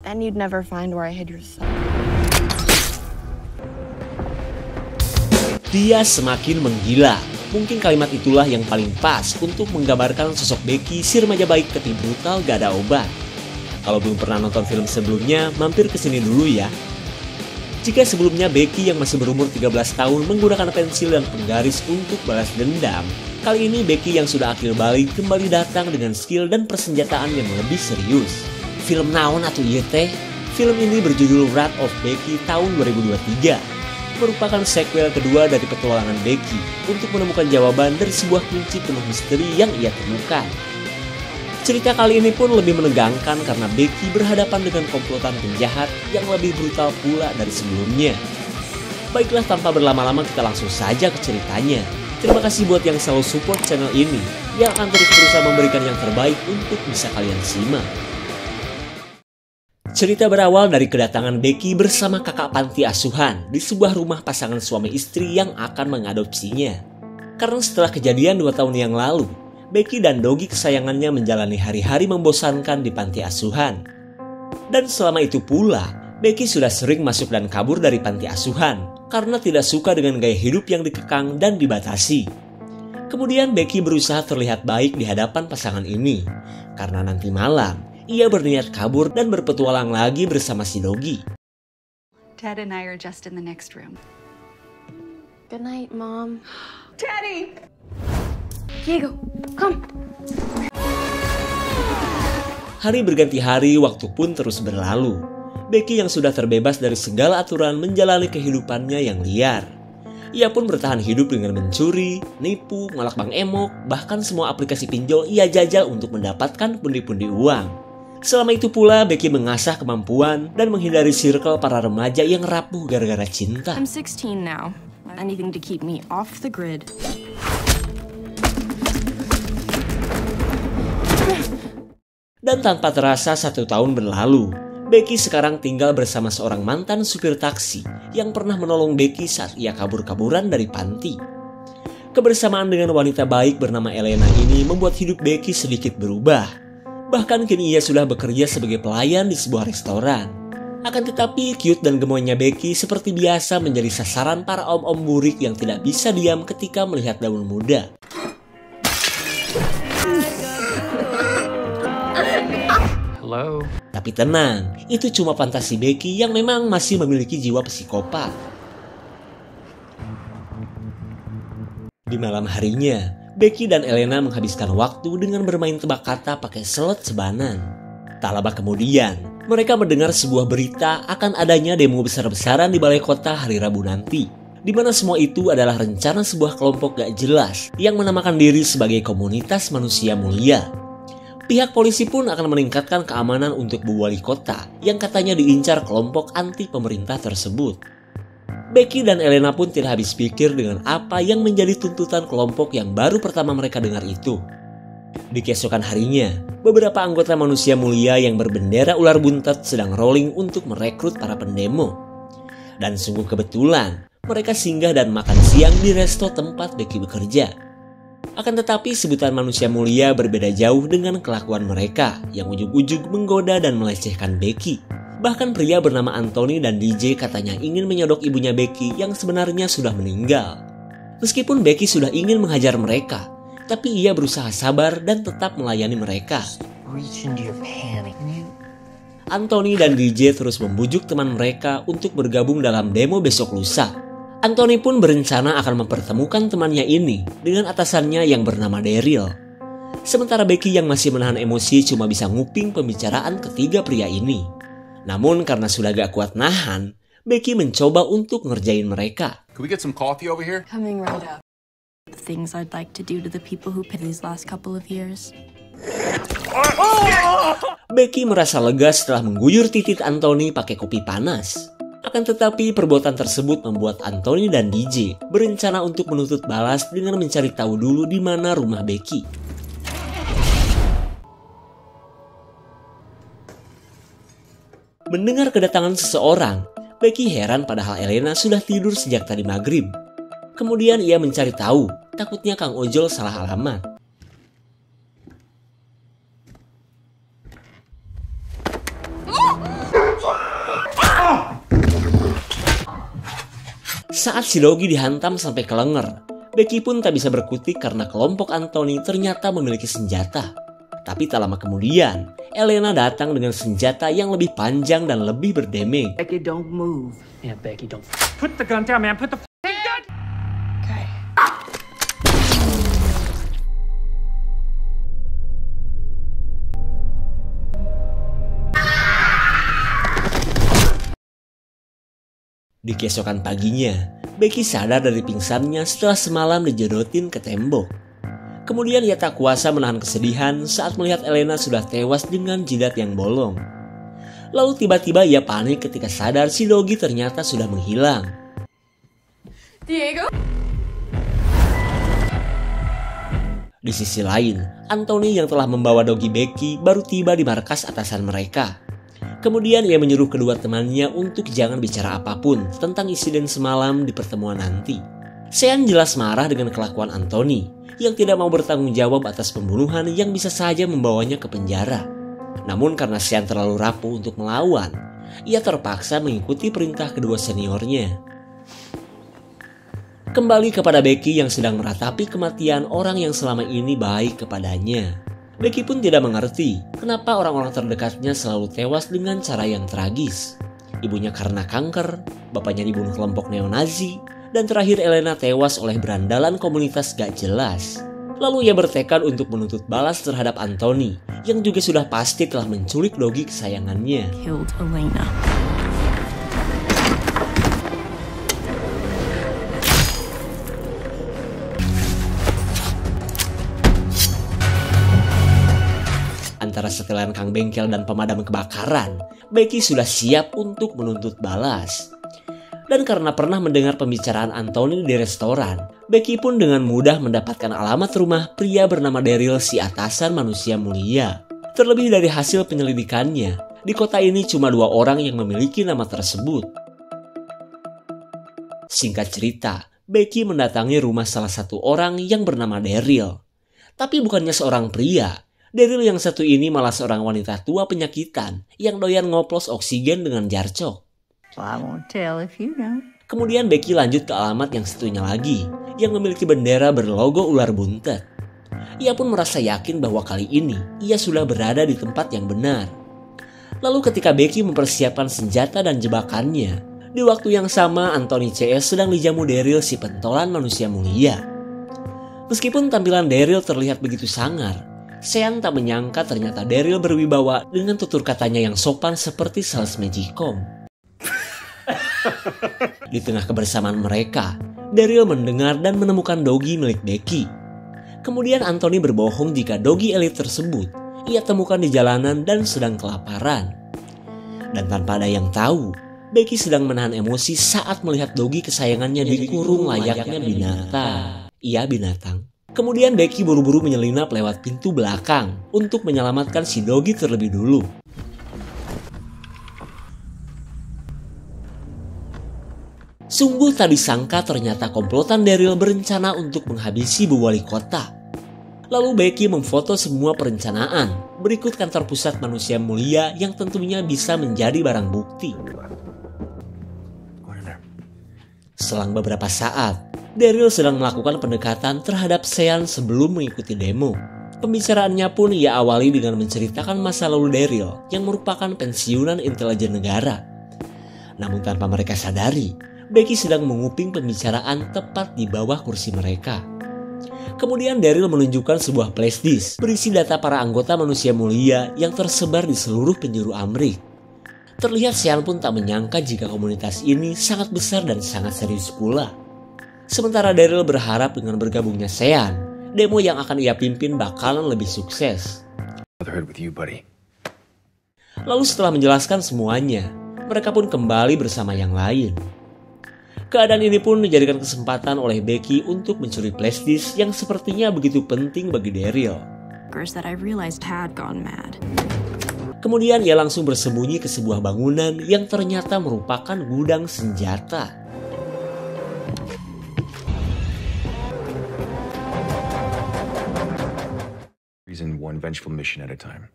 Then you'd never find where I hid your son. Dia semakin menggila. Mungkin kalimat itulah yang paling pas untuk menggambarkan sosok Becky, si remaja baik tapi brutal gak ada obat. Kalau belum pernah nonton film sebelumnya, mampir ke sini dulu ya. Jika sebelumnya Becky yang masih berumur 13 tahun menggunakan pensil dan penggaris untuk balas dendam, kali ini Becky yang sudah akil balik kembali datang dengan skill dan persenjataan yang lebih serius. Film naon atuh ieu teh? Film ini berjudul Wrath of Becky tahun 2023. Merupakan sequel kedua dari petualangan Becky untuk menemukan jawaban dari sebuah kunci penuh misteri yang ia temukan. Cerita kali ini pun lebih menegangkan karena Becky berhadapan dengan komplotan penjahat yang lebih brutal pula dari sebelumnya. Baiklah, tanpa berlama-lama kita langsung saja ke ceritanya. Terima kasih buat yang selalu support channel ini, yang akan terus berusaha memberikan yang terbaik untuk bisa kalian simak. Cerita berawal dari kedatangan Becky bersama kakak panti asuhan di sebuah rumah pasangan suami istri yang akan mengadopsinya. Karena setelah kejadian 2 tahun yang lalu, Becky dan Doggy kesayangannya menjalani hari-hari membosankan di panti asuhan. Dan selama itu pula, Becky sudah sering masuk dan kabur dari panti asuhan karena tidak suka dengan gaya hidup yang dikekang dan dibatasi. Kemudian Becky berusaha terlihat baik di hadapan pasangan ini, karena nanti malam ia berniat kabur dan berpetualang lagi bersama si Doggy. Ted and I are just in the next room. Good night, Mom. Teddy! Diego, come. Hari berganti hari, waktu pun terus berlalu. Becky yang sudah terbebas dari segala aturan menjalani kehidupannya yang liar. Ia pun bertahan hidup dengan mencuri, nipu, ngelak Bang Emok, bahkan semua aplikasi pinjol ia jajal untuk mendapatkan pundi-pundi uang. Selama itu pula, Becky mengasah kemampuan dan menghindari circle para remaja yang rapuh gara-gara cinta. I'm 16 now. Anything to keep me off the grid. Dan tanpa terasa 1 tahun berlalu, Becky sekarang tinggal bersama seorang mantan supir taksi yang pernah menolong Becky saat ia kabur-kaburan dari panti. Kebersamaan dengan wanita baik bernama Elena ini membuat hidup Becky sedikit berubah. Bahkan kini ia sudah bekerja sebagai pelayan di sebuah restoran. Akan tetapi cute dan gemoynya Becky seperti biasa menjadi sasaran para om-om burik yang tidak bisa diam ketika melihat daun muda. Hello. Tapi tenang, itu cuma fantasi Becky yang memang masih memiliki jiwa psikopat. Di malam harinya, Becky dan Elena menghabiskan waktu dengan bermain tebak kata pakai slot sebanan. Tak lama kemudian, mereka mendengar sebuah berita akan adanya demo besar-besaran di balai kota hari Rabu nanti, di mana semua itu adalah rencana sebuah kelompok gak jelas yang menamakan diri sebagai komunitas manusia mulia. Pihak polisi pun akan meningkatkan keamanan untuk Bu Wali Kota yang katanya diincar kelompok anti pemerintah tersebut. Becky dan Elena pun tidak habis pikir dengan apa yang menjadi tuntutan kelompok yang baru pertama mereka dengar itu. Di keesokan harinya, beberapa anggota manusia mulia yang berbendera ular buntet sedang rolling untuk merekrut para pendemo. Dan sungguh kebetulan, mereka singgah dan makan siang di resto tempat Becky bekerja. Akan tetapi sebutan manusia mulia berbeda jauh dengan kelakuan mereka yang ujug-ujug menggoda dan melecehkan Becky. Bahkan pria bernama Anthony dan DJ katanya ingin menyodok ibunya Becky yang sebenarnya sudah meninggal. Meskipun Becky sudah ingin menghajar mereka, tapi ia berusaha sabar dan tetap melayani mereka. Anthony dan DJ terus membujuk teman mereka untuk bergabung dalam demo besok lusa. Anthony pun berencana akan mempertemukan temannya ini dengan atasannya yang bernama Daryl. Sementara Becky yang masih menahan emosi cuma bisa nguping pembicaraan ketiga pria ini. Namun karena sudah gak kuat nahan, Becky mencoba untuk ngerjain mereka. Can we get some coffee over here? Coming right up. The things I'd like to do to the people who paid these last couple of years. Becky merasa lega setelah mengguyur titik Anthony pakai kopi panas. Akan tetapi perbuatan tersebut membuat Anthony dan DJ berencana untuk menuntut balas dengan mencari tahu dulu di mana rumah Becky. Mendengar kedatangan seseorang, Becky heran padahal Elena sudah tidur sejak tadi maghrib. Kemudian ia mencari tahu, takutnya Kang Ojol salah alamat. Saat si Dogi dihantam sampai kelenger, Becky pun tak bisa berkutik karena kelompok Anthony ternyata memiliki senjata. Tapi tak lama kemudian, Elena datang dengan senjata yang lebih panjang dan lebih berdemeng. Becky, don't move. Yeah, Becky, don't put the gun down, man. Put the gun. Okay. Di keesokan paginya, Becky sadar dari pingsannya setelah semalam dijodotin ke tembok. Kemudian ia tak kuasa menahan kesedihan saat melihat Elena sudah tewas dengan jidat yang bolong. Lalu tiba-tiba ia panik ketika sadar si Dogi ternyata sudah menghilang. Diego? Di sisi lain, Anthony yang telah membawa Dogi Becky baru tiba di markas atasan mereka. Kemudian ia menyuruh kedua temannya untuk jangan bicara apapun tentang insiden semalam di pertemuan nanti. Sean jelas marah dengan kelakuan Anthony yang tidak mau bertanggung jawab atas pembunuhan yang bisa saja membawanya ke penjara. Namun karena Sean terlalu rapuh untuk melawan, ia terpaksa mengikuti perintah kedua seniornya. Kembali kepada Becky yang sedang meratapi kematian orang yang selama ini baik kepadanya. Becky pun tidak mengerti kenapa orang-orang terdekatnya selalu tewas dengan cara yang tragis. Ibunya karena kanker, bapaknya dibunuh kelompok neo-Nazi, dan terakhir Elena tewas oleh berandalan komunitas gak jelas. Lalu ia bertekad untuk menuntut balas terhadap Anthony yang juga sudah pasti telah menculik Dogi kesayangannya. Killed Elena. Antara setelan kang bengkel dan pemadam kebakaran, Becky sudah siap untuk menuntut balas. Dan karena pernah mendengar pembicaraan Anthony di restoran, Becky pun dengan mudah mendapatkan alamat rumah pria bernama Daryl si atasan manusia mulia. Terlebih dari hasil penyelidikannya, di kota ini cuma 2 orang yang memiliki nama tersebut. Singkat cerita, Becky mendatangi rumah salah satu orang yang bernama Daryl. Tapi bukannya seorang pria. Daryl yang satu ini malah seorang wanita tua penyakitan yang doyan ngoplos oksigen dengan jarcok. Well, I won't tell if you don't. Kemudian Becky lanjut ke alamat yang satunya lagi, yang memiliki bendera berlogo ular buntet. Ia pun merasa yakin bahwa kali ini ia sudah berada di tempat yang benar. Lalu ketika Becky mempersiapkan senjata dan jebakannya, di waktu yang sama Anthony CS sedang dijamu Daryl si pentolan manusia mulia. Meskipun tampilan Daryl terlihat begitu sangar, Sean tak menyangka ternyata Daryl berwibawa dengan tutur katanya yang sopan seperti sales magicom. Di tengah kebersamaan mereka, Daryl mendengar dan menemukan Dogi milik Becky. Kemudian Anthony berbohong jika Dogi elit tersebut ia temukan di jalanan dan sedang kelaparan. Dan tanpa ada yang tahu, Becky sedang menahan emosi saat melihat Dogi kesayangannya dikurung layaknya binatang. Iya, binatang. Kemudian Becky buru-buru menyelinap lewat pintu belakang untuk menyelamatkan si Dogi terlebih dulu. Sungguh tak disangka ternyata komplotan Daryl berencana untuk menghabisi Bu Wali Kota. Lalu Becky memfoto semua perencanaan berikut kantor pusat manusia mulia yang tentunya bisa menjadi barang bukti. Selang beberapa saat, Daryl sedang melakukan pendekatan terhadap Sean sebelum mengikuti demo. Pembicaraannya pun ia awali dengan menceritakan masa lalu Daryl yang merupakan pensiunan intelijen negara. Namun tanpa mereka sadari, Becky sedang menguping pembicaraan tepat di bawah kursi mereka. Kemudian Daryl menunjukkan sebuah flashdisk berisi data para anggota manusia mulia yang tersebar di seluruh penjuru Amrik. Terlihat Sean pun tak menyangka jika komunitas ini sangat besar dan sangat serius pula. Sementara Daryl berharap dengan bergabungnya Sean, demo yang akan ia pimpin bakalan lebih sukses. Lalu setelah menjelaskan semuanya, mereka pun kembali bersama yang lain. Keadaan ini pun dijadikan kesempatan oleh Becky untuk mencuri flashdisk yang sepertinya begitu penting bagi Daryl. That I realized had gone mad. Kemudian ia langsung bersembunyi ke sebuah bangunan yang ternyata merupakan gudang senjata. One vengeful mission at a time.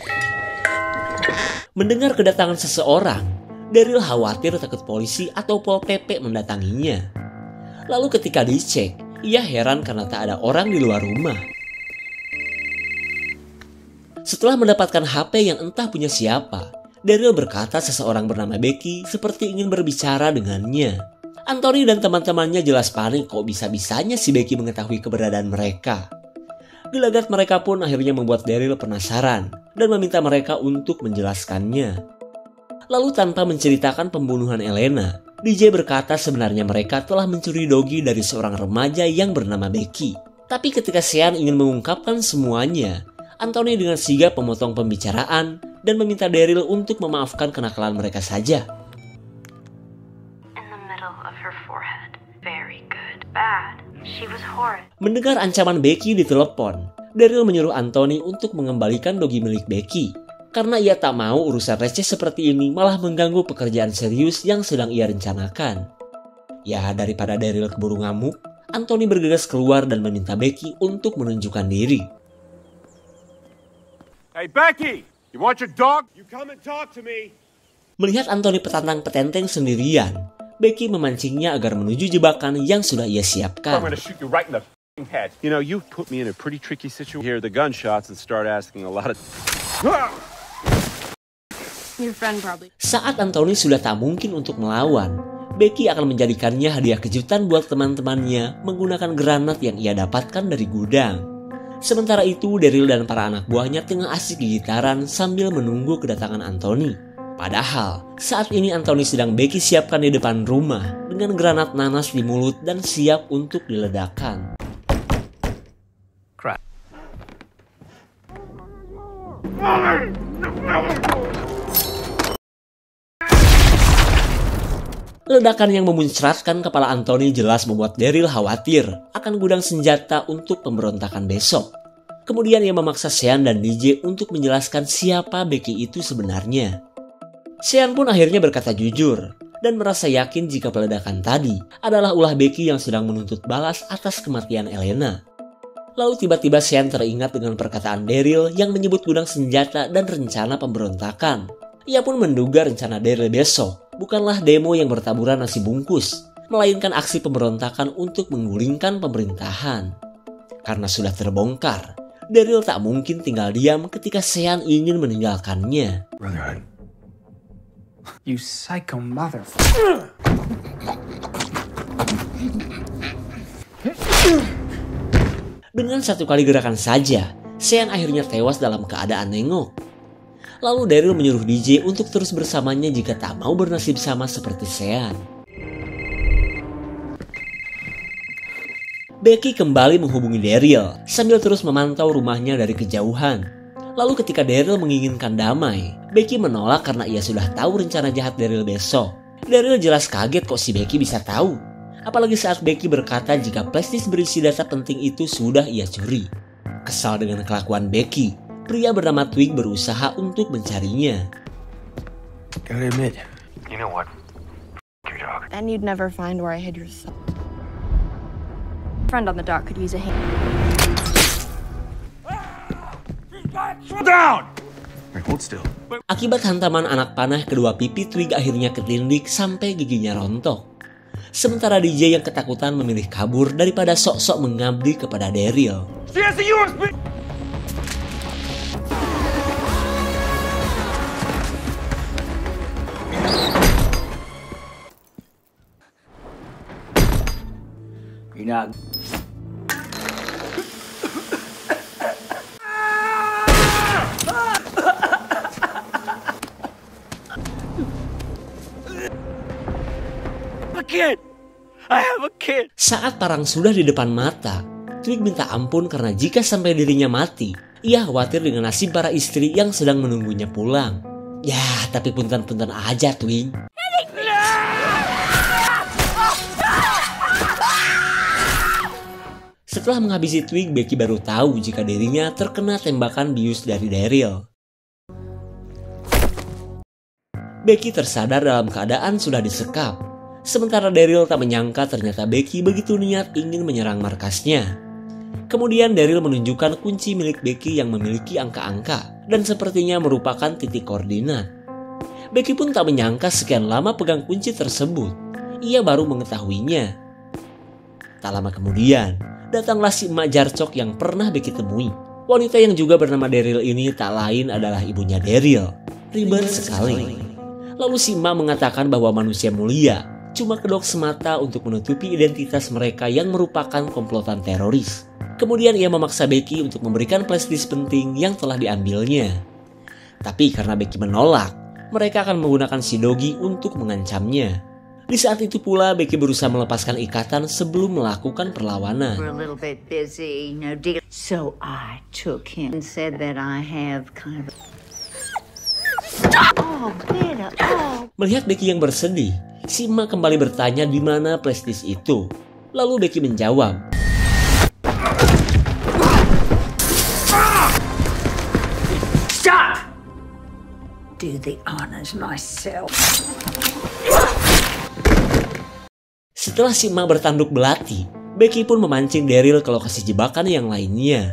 Mendengar kedatangan seseorang, Daryl khawatir takut polisi atau Pol PP mendatanginya. Lalu ketika dicek, ia heran karena tak ada orang di luar rumah. Setelah mendapatkan HP yang entah punya siapa, Daryl berkata seseorang bernama Becky seperti ingin berbicara dengannya. Anthony dan teman-temannya jelas panik kok bisa-bisanya si Becky mengetahui keberadaan mereka. Gelagat mereka pun akhirnya membuat Daryl penasaran dan meminta mereka untuk menjelaskannya. Lalu tanpa menceritakan pembunuhan Elena, DJ berkata sebenarnya mereka telah mencuri dogi dari seorang remaja yang bernama Becky. Tapi ketika Sean ingin mengungkapkan semuanya, Anthony dengan sigap memotong pembicaraan dan meminta Daryl untuk memaafkan kenakalan mereka saja. In the middle of her forehead. Very good. Bad. She was horrid. Mendengar ancaman Becky di telepon, Daryl menyuruh Anthony untuk mengembalikan dogi milik Becky. Karena ia tak mau urusan receh seperti ini malah mengganggu pekerjaan serius yang sedang ia rencanakan. Ya, daripada Daryl keburu ngamuk, Anthony bergegas keluar dan meminta Becky untuk menunjukkan diri. Hey Becky, you want your dog? You come and talk to me. Melihat Anthony petantang petenteng sendirian, Becky memancingnya agar menuju jebakan yang sudah ia I'm siapkan. gonna shoot you right in the head. You know, you've put me in a pretty tricky situation. Hear the gunshots and start asking a lot of... Your friend probably. Saat Anthony sudah tak mungkin untuk melawan, Becky akan menjadikannya hadiah kejutan buat teman-temannya menggunakan granat yang ia dapatkan dari gudang. Sementara itu, Daryl dan para anak buahnya tengah asik gigitaran sambil menunggu kedatangan Anthony. Padahal, saat ini Anthony sedang Becky siapkan di depan rumah dengan granat nanas di mulut dan siap untuk diledakkan. Ledakan yang memuncratkan kepala Anthony jelas membuat Daryl khawatir akan gudang senjata untuk pemberontakan besok. Kemudian ia memaksa Sean dan DJ untuk menjelaskan siapa Becky itu sebenarnya. Sean pun akhirnya berkata jujur dan merasa yakin jika peledakan tadi adalah ulah Becky yang sedang menuntut balas atas kematian Elena. Lalu tiba-tiba Sean teringat dengan perkataan Daryl yang menyebut gudang senjata dan rencana pemberontakan. Ia pun menduga rencana Daryl besok bukanlah demo yang bertaburan nasi bungkus, melainkan aksi pemberontakan untuk menggulingkan pemerintahan. Karena sudah terbongkar, Daryl tak mungkin tinggal diam ketika Sean ingin meninggalkannya. Brotherhood. You psycho motherfucker. Dengan satu kali gerakan saja, Sean akhirnya tewas dalam keadaan nengok. Lalu Daryl menyuruh DJ untuk terus bersamanya jika tak mau bernasib sama seperti Sean. Becky kembali menghubungi Daryl sambil terus memantau rumahnya dari kejauhan. Lalu ketika Daryl menginginkan damai, Becky menolak karena ia sudah tahu rencana jahat Daryl besok. Daryl jelas kaget kok si Becky bisa tahu. Apalagi saat Becky berkata jika flashdisk berisi data penting itu sudah ia curi. Kesal dengan kelakuan Becky, pria bernama Twig berusaha untuk mencarinya. Gotta admit, you know what? Your dog. Then you'd never find where I hid your son. Friend on the dock could use a hand. Down! Right, hold still. Akibat hantaman anak panah, kedua pipi Twig akhirnya ketindik sampai giginya rontok. Sementara DJ yang ketakutan memilih kabur daripada sok-sok mengabdi kepada Daryl. She has the USB! You're not. Saat parang sudah di depan mata, Twig minta ampun karena jika sampai dirinya mati, ia khawatir dengan nasib para istri yang sedang menunggunya pulang. Ya, tapi punten-punten aja Twig. Setelah menghabisi Twig, Becky baru tahu jika dirinya terkena tembakan bius dari Daryl. Becky tersadar dalam keadaan sudah disekap. Sementara Daryl tak menyangka ternyata Becky begitu niat ingin menyerang markasnya. Kemudian Daryl menunjukkan kunci milik Becky yang memiliki angka-angka dan sepertinya merupakan titik koordinat. Becky pun tak menyangka sekian lama pegang kunci tersebut. Ia baru mengetahuinya. Tak lama kemudian, datanglah si emak Jarcok yang pernah Becky temui. Wanita yang juga bernama Daryl ini tak lain adalah ibunya Daryl. Ribet sekali. Lalu si emak mengatakan bahwa manusia mulia cuma kedok semata untuk menutupi identitas mereka yang merupakan komplotan teroris. Kemudian ia memaksa Becky untuk memberikan flash disk penting yang telah diambilnya. Tapi karena Becky menolak, mereka akan menggunakan si Doggy untuk mengancamnya. Di saat itu pula Becky berusaha melepaskan ikatan sebelum melakukan perlawanan. We're a little bit busy, no deal. So I took him and said that I have kind of. Oh, better. Oh. Melihat Becky yang bersedih, si emak kembali bertanya di mana flash disk itu. Lalu Becky menjawab, Stop! Do the honors myself. Setelah si emak bertanduk belati, Becky pun memancing Daryl ke lokasi jebakan yang lainnya.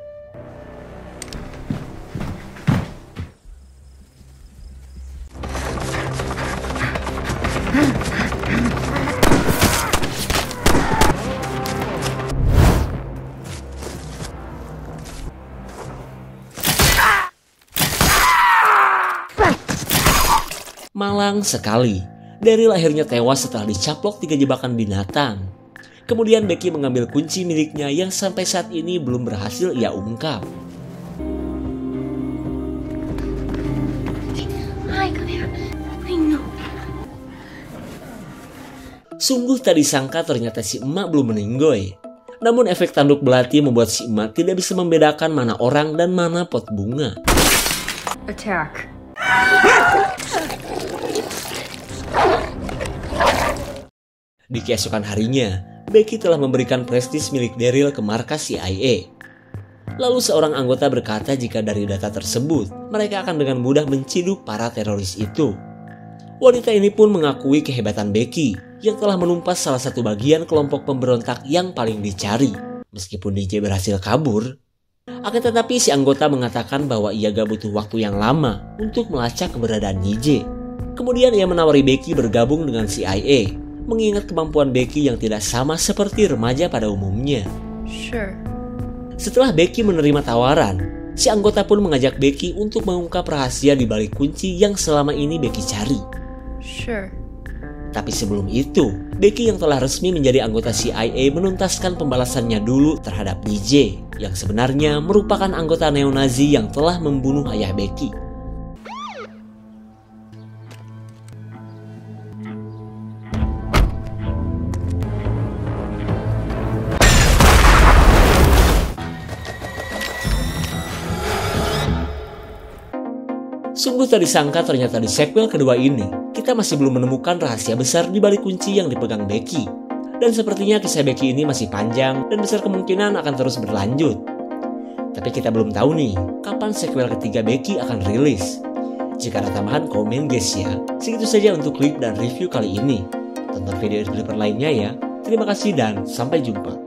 Malang sekali, Daryl akhirnya tewas setelah dicaplok 3 jebakan binatang. Kemudian Becky mengambil kunci miliknya yang sampai saat ini belum berhasil ia ungkap. Sungguh tak disangka ternyata si emak belum meninggoy. Namun efek tanduk belati membuat si emak tidak bisa membedakan mana orang dan mana pot bunga. Attack. Di keesokan harinya, Becky telah memberikan prestis milik Daryl ke markas CIA. Lalu seorang anggota berkata jika dari data tersebut, mereka akan dengan mudah menciduk para teroris itu. Wanita ini pun mengakui kehebatan Becky yang telah menumpas salah satu bagian kelompok pemberontak yang paling dicari. Meskipun DJ berhasil kabur, akan tetapi si anggota mengatakan bahwa ia gak butuh waktu yang lama untuk melacak keberadaan DJ. Kemudian ia menawari Becky bergabung dengan CIA, mengingat kemampuan Becky yang tidak sama seperti remaja pada umumnya. Sure. Setelah Becky menerima tawaran, si anggota pun mengajak Becky untuk mengungkap rahasia di balik kunci yang selama ini Becky cari. Sure. Tapi sebelum itu, Becky yang telah resmi menjadi anggota CIA menuntaskan pembalasannya dulu terhadap DJ, yang sebenarnya merupakan anggota neo-Nazi yang telah membunuh ayah Becky. Sungguh tak disangka ternyata di sequel kedua ini, kita masih belum menemukan rahasia besar di balik kunci yang dipegang Becky. Dan sepertinya kisah Becky ini masih panjang dan besar kemungkinan akan terus berlanjut. Tapi kita belum tahu nih, kapan sequel ketiga Becky akan rilis. Jika ada tambahan, komen guys ya. Segitu saja untuk klip dan review kali ini. Tonton video lainnya ya. Terima kasih dan sampai jumpa.